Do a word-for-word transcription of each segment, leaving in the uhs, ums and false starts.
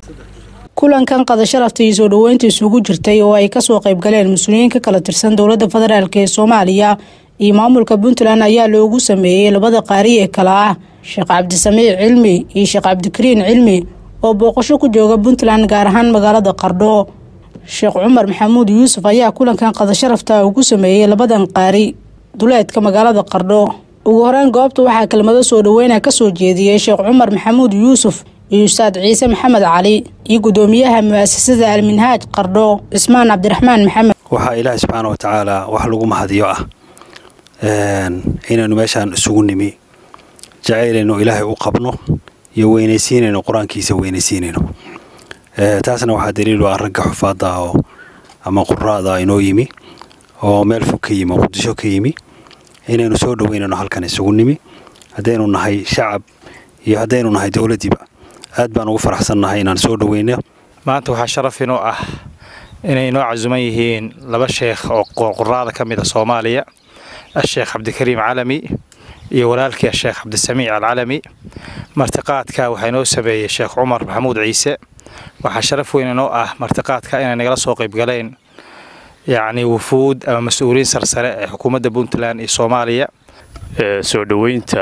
kulankan qada sharafta iyo soo dhaweynta isugu jirtay oo ay ka soo qayb galeen mas'uuliyiin ka kala tirsan dawladda federaalka ee Soomaaliya iyo maamulka Puntland ayaa loogu sameeyay labada qaari ee kala ah Sheekh Cabdisamiic Cilmi iyo Sheekh Cabdikariin Cilmi oo booqasho ku jooga Puntland gaar ahaan magaalada Qardho. Sheekh Cumar Maxamuud Yuusuf ayaa kulankan qada sharafta ugu sameeyay labadan qaari duleedka magaalada Qardho. ugu horaan goobta waxaa kelmado soo dhaweynaa ka soo jeediyay Sheekh Cumar Maxamuud Yuusuf iyo Ustaad Ciise Maxamed Cali iyo gudoomiyaha muasasada Al-Minhaaj Qardho Ismaan Cabdiraxmaan Maxamed. waxa Ilaahay subhanahu wa ta'ala wax lagu mahadiyo ah een inaynu meeshan isugu nimi jaceelino Ilaahay u qabno iyo weynaysiinayno quraankiisa weynaysiinayno ee taasna waxa daliil u ah ragga xufaada oo ama quraada inoo yimi oo meel fog ka yimi qudisho ka yimi inaynu soo dhaweynayno halkan isugu nimi hadaynu nahay shacab iyo hadaynu nahay dawladdiba aad baan ugu faraxsanahay inaan soo dhaweyno. maanta waxa sharaf inoo ah inay noo casuuman yihiin laba sheekh oo quraada kamid ah Soomaaliya الشيخ عبد الكريم علمي iyo walaalkii Sheekh Cabdisamiic Al-Calami. martiqaadka waxa inoo sameeyay Sheekh Cumar Maxamuud Ciise. waxa sharaf weyn inoo ah martiqaadka inay nagala soo qayb galeen يعني وفود ama mas'uuliyiin sarsare ee xukuumadda Puntland iyo Soomaaliya ee soo dhaweynta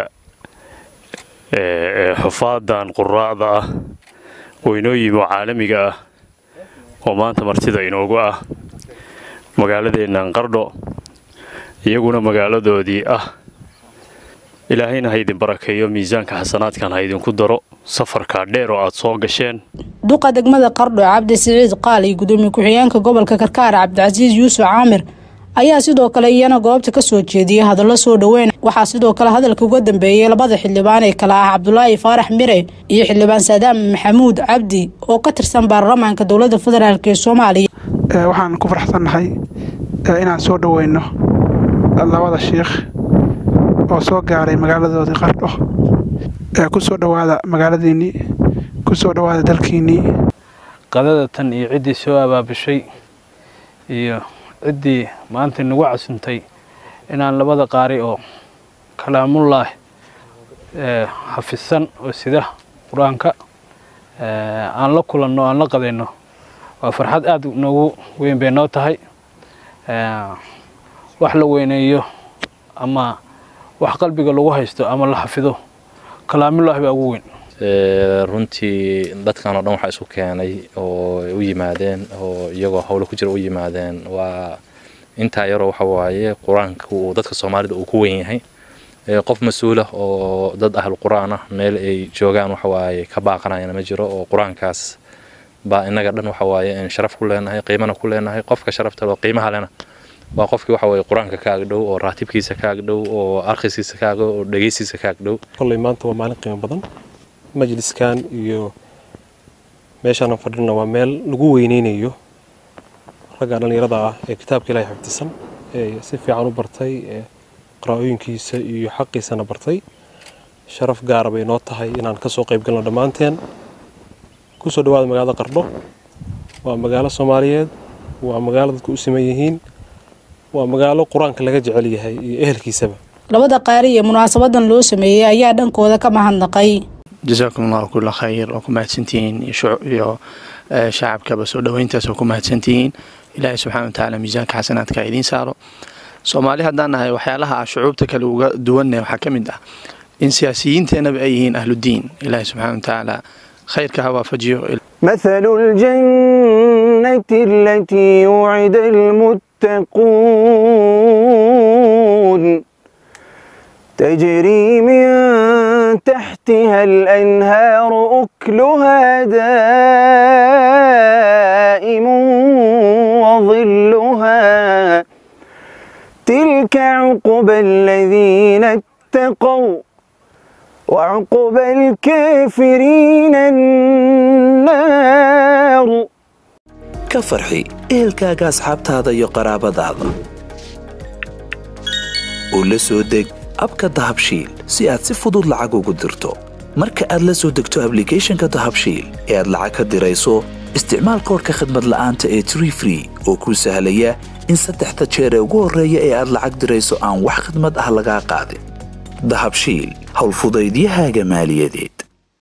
ee xufaadan quraada ah oo inoo yimo caalamiga ah oo maanta martida inoogu ah magaaladeena Qardho iyaguna magaaladoodii ah ilaahayna ha idin barakeeyo miisaanka xasanaadkan ha idin ku daro safarka dheer oo aad soo gasheen. duqa degmada Qardho Cabdi Saciid Qaali gudoomiye ku-xigeenka gobolka Karkaar Cabdicasiis Yuusuf Caamir ayaa sidoo kale iyana goobta ka soo jeediyay hadallo soo dhaweyn. waxa sidoo kale hadalka uga dambeeyay labada xildhibaan ee kala ah Cabdullaahi Faarax Mire iyo xildhibaan Saadam Maxamuud Cabdi oo ka tirsan baarlamaanka dawladda federaalka ee Soomaaliya. waxaan ku faraxsanahay inaan soo dhaweyno labada sheekh oo soo gaaray magaaladoodii Qardho ee ku soo dhawaada magaaladeeni ku soo dhawaada dalkeeni. qadada tan iyo cidii soo abaabishay iyo cidii maanta nagu casuntay inaan labada qaari oo kalaamullah ee xafisan oo sida quraanka ee aan la kulanno aan la qadayno waa farxad aad noogu weyn bay noo tahay. ee wax la weynayo ama wax qalbiga lagu haysto ama la xafido kalaamullah baa ugu weyn. ee runtii dadkan oo dhan waxa isku keenay oo u yimaadeen oo iyagoo hawlo ku jira u yimaadeen waa inta yar waxa waaye quraanka uu dadka Soomaalida uu ku weyn yahay ee qof mas'uul ah oo dad ahlu quraan ah meel ay joogaan waxa waaye ka baaqanayna ma jiro oo quraankaas ba inaga dhan waxa waaye in sharaf ku leenahay qiimana ku leenahay qofka sharafta loo qiimaha lena waa qofkii waxa way quraanka ka agdhow oo raatibkiisa ka agdhow oo arkhisiisa ka agdhow oo dhageysiisa ka agdhow. kulay maanta waa maalin qiimo badan majliskan iyo meeshaan fadhina waa meel lagu weyneynayo ragga dhalinyarada ah ee kitaabka Ilaahay xifdisan ee si fiican u bartay ee qiraa'ooyinkiisa iyo xaqiisana bartay. sharaf gaar ah bay noo tahay inaan ka soo qayb galno dhamaanteen ku soo dhawaada magaalada Qardho. waa magaalo Soomaaliyeed waa magaalo dadku u siman yihiin waa magaalo quraanka laga jecel yahay iyo ehelkiisaba. labada qaari ee munaasabadan loo sameeyay ayaa dhankooda ka mahadnaqay. جزاكم الله كل خير وكم سنتين يو شعبك بس ودوينت وكم سنتين إلهي سبحانه وتعالى ميزانك حسنات كايدين سارو سومالي هدانا هاي وحيالها شعوبتك لو دولنا وحكم ده إن سياسيين تنبأيين أهل الدين إلهي سبحانه وتعالى خير كهوا فجيو. مثل الجنة التي يوعد المتقون تجري من تحتها الأنهار أكلها دائم وظلها تلك عقبى الذين اتقوا وعقبى الكافرين النار. كفرحي إلكاغا أصحابتها يو قرابدادا ولسو دق abka dahabshiil si aad si fudud lacag ugu dirto. marka aad la soo degto application-ka dahabshiil ee aad lacag ka dirayso isticmaal koodka khidmad la'aanta ee Tree Free oo kuu sahlaya in saddexda jeer ee ugu horreeya ee aad lacag dirayso aan wax khidmad ah laga qaadin. dahabshiil hawl fudaydiyahaaga maaliyadeed.